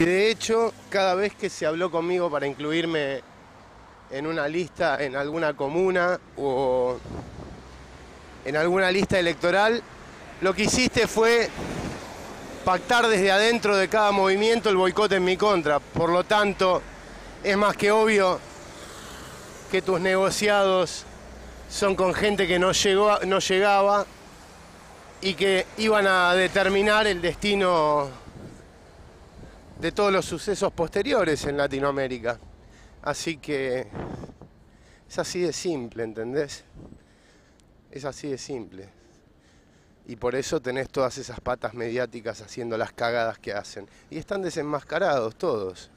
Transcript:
De hecho, cada vez que se habló conmigo para incluirme en una lista, en alguna comuna o en alguna lista electoral, lo que hiciste fue pactar desde adentro de cada movimiento el boicot en mi contra. Por lo tanto, es más que obvio que tus negociados son con gente que no llegaba y que iban a determinar el destino de todos los sucesos posteriores en Latinoamérica. Así que es así de simple, ¿entendés? Es así de simple. Y por eso tenés todas esas patas mediáticas haciendo las cagadas que hacen. Y están desenmascarados todos.